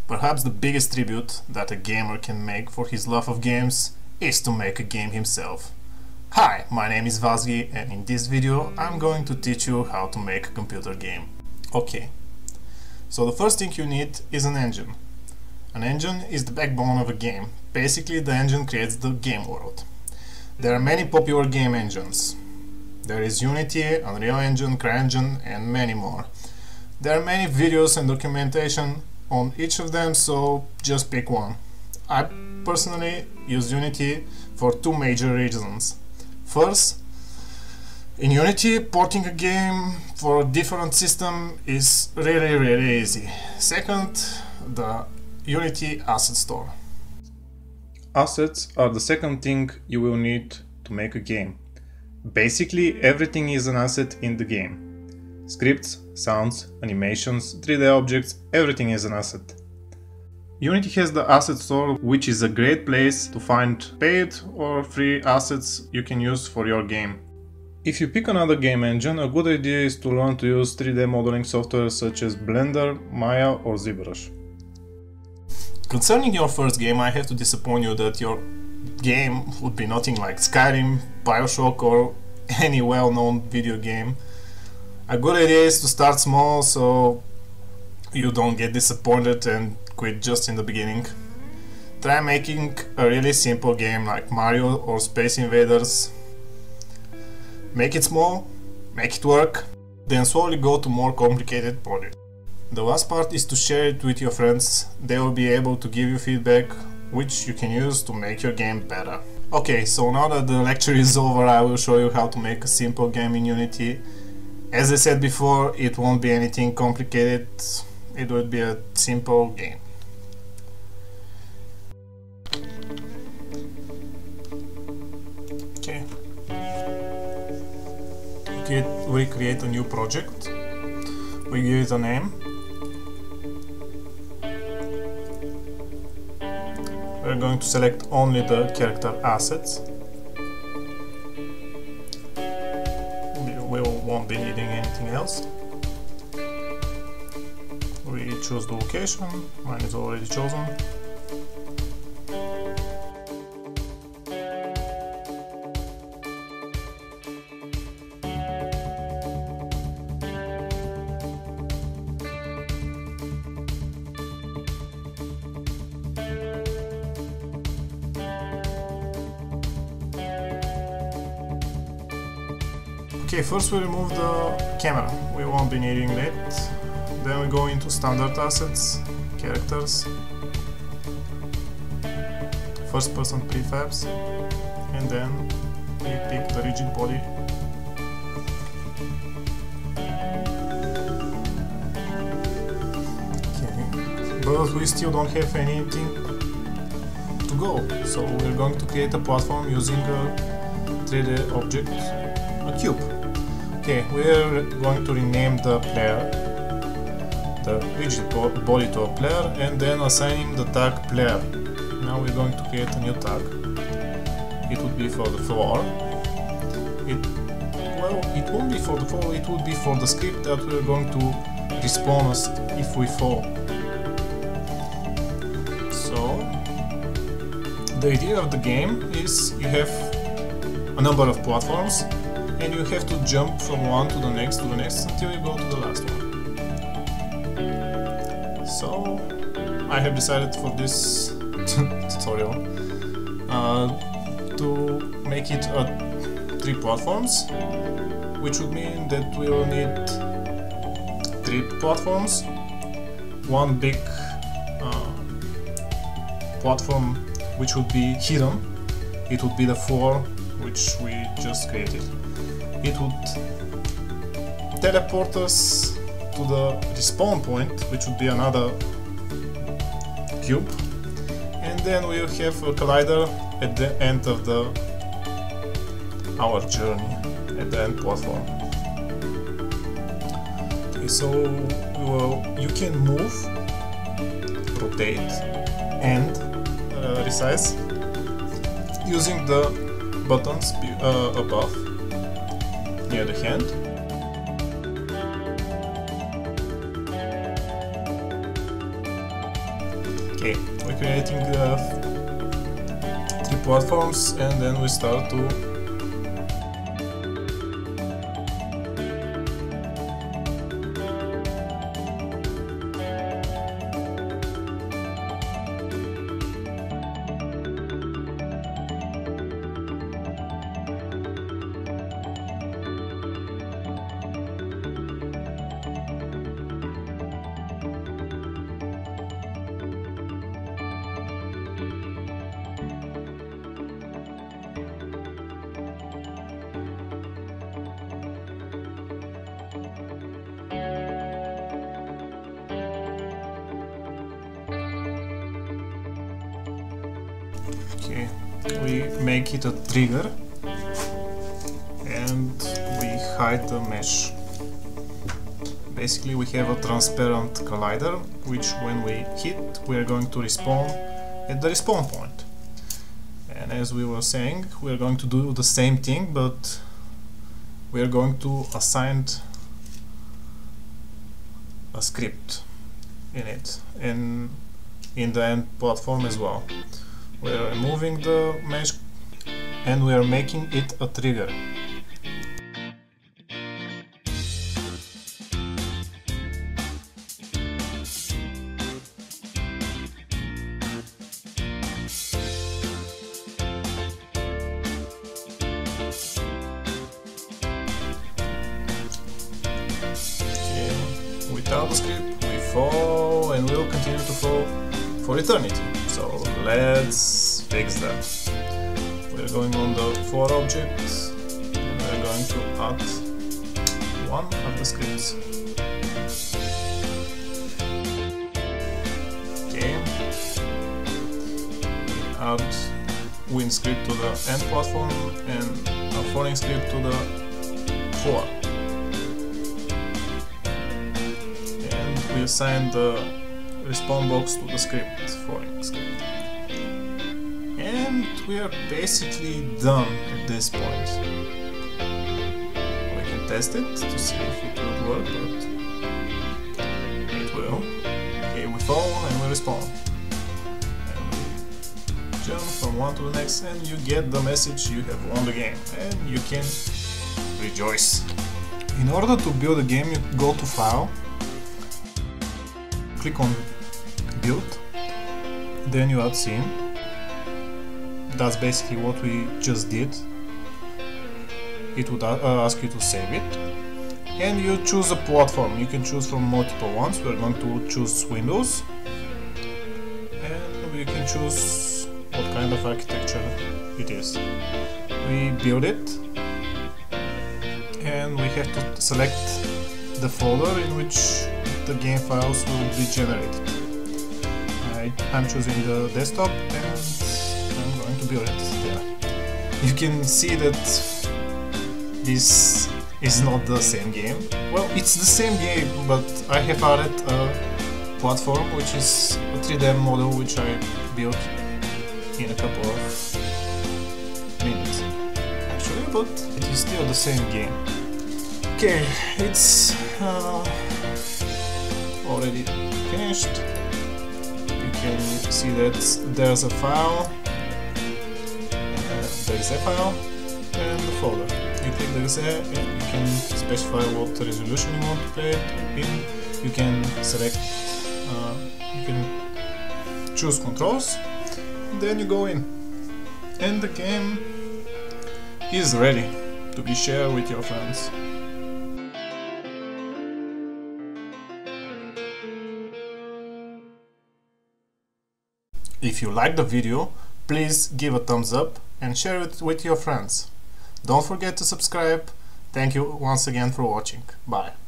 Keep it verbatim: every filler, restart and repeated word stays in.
Perhaps the biggest tribute that a gamer can make for his love of games is to make a game himself. Hi, my name is Vazgi, and in this video I'm going to teach you how to make a computer game. Okay, so the first thing you need is an engine. An engine is the backbone of a game. Basically, the engine creates the game world. There are many popular game engines. There is Unity, Unreal Engine, CryEngine, and many more. There are many videos and documentation on each of them, so just pick one. I personally use Unity for two major reasons. First, in Unity, porting a game for a different system is really really easy. Second, the Unity Asset Store. Assets are the second thing you will need to make a game. Basically, everything is an asset in the game. Scripts, sounds, animations, three D objects, everything is an asset. Unity has the Asset Store, which is a great place to find paid or free assets you can use for your game. If you pick another game engine, a good idea is to learn to use three D modeling software such as Blender, Maya or ZBrush. Concerning your first game, I have to disappoint you that your game would be nothing like Skyrim, Bioshock or any well-known video game. A good idea is to start small so you don't get disappointed and quit just in the beginning. Try making a really simple game like Mario or Space Invaders. Make it small, make it work, then slowly go to more complicated projects. The last part is to share it with your friends. They will be able to give you feedback which you can use to make your game better. Okay, so now that the lecture is over, I will show you how to make a simple game in Unity. As I said before, it won't be anything complicated, it will be a simple game. Okay. We create a new project, we give it a name. We're going to select only the character assets. We won't be needing anything else. We choose the location, mine is already chosen. Okay, first we remove the camera, we won't be needing that. Then we go into standard assets, characters, first person prefabs, and then we pick the rigid body. Okay, but we still don't have anything to go, so we're going to create a platform using a three D object, a cube. Okay, we're going to rename the player, the rigid body to a player, and then assign him the tag player. Now we're going to create a new tag. It would be for the floor. It, well, it won't be for the floor, it would be for the script that we're going to respawn us if we fall. So, the idea of the game is you have a number of platforms, and you have to jump from one to the next to the next until you go to the last one. So I have decided for this tutorial uh, to make it uh, three platforms, which would mean that we will need three platforms, one big uh, platform which would be hidden, it would be the floor which we just created. It would teleport us to the respawn point, which would be another cube, and then we'll have a collider at the end of the our journey, at the end platform. Okay, so well, you can move, rotate, and uh, resize using the buttons uh, above near the hand. Okay, we're creating the three platforms and then we start to Okay, we make it a trigger and we hide the mesh. Basically we have a transparent collider which when we hit we are going to respawn at the respawn point. And as we were saying, we are going to do the same thing, but we are going to assign a script in it and in the end platform as well. We are removing the mesh and we are making it a trigger. Okay, without the script we fall and will continue to fall for eternity. So let's fix that. We're going on the for object and we're going to add one of the scripts. Okay. Add win script to the end platform and a foreign script to the for. And we assign the respawn box to the script, foreign script. And we are basically done at this point. We can test it to see if it will work, but it will. Okay, we fall and we respawn. And we jump from one to the next and you get the message you have won the game and you can rejoice. In order to build a game you go to File, click on Build, then you add scene. That's basically what we just did. It would uh, ask you to save it and you choose a platform. You can choose from multiple ones. We're going to choose Windows and we can choose what kind of architecture it is. We build it and we have to select the folder in which the game files will be generated. I, I'm choosing the desktop and I'm going to build it there. You can see that this is not the same game. Well, it's the same game, but I have added a platform which is a three D model which I built in a couple of minutes actually, but it is still the same game. Okay, it's uh, already finished. You can see that there's a file, uh, there's a file and the folder. You click the exe and you can specify what resolution you want to play it in. You can select, uh, you can choose controls, and then you go in and the game is ready to be shared with your friends. If you like the video, please give a thumbs up and share it with your friends. Don't forget to subscribe. Thank you once again for watching. Bye.